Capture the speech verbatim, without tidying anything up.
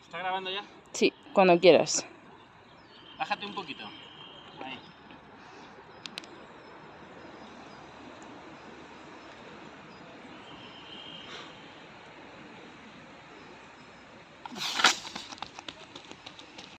¿Está grabando ya? Sí, cuando quieras. Bájate un poquito. Ahí.